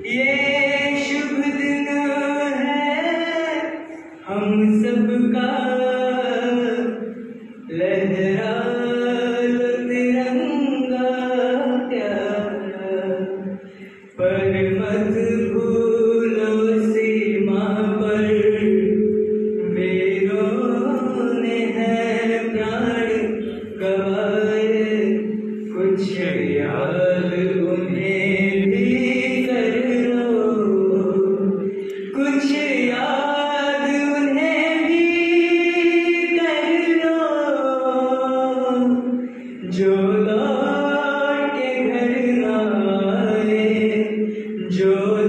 ये शुभ दिन है हम सबका, लहरा लो तिरंगा प्यारा, पर मत भूलो सीमा पर वीरों ने है प्राण गवाए। कुछ याद उन्हें भी कर लो, कुछ याद उन्हें भी कर लो, जो लौट के घर न आए, जो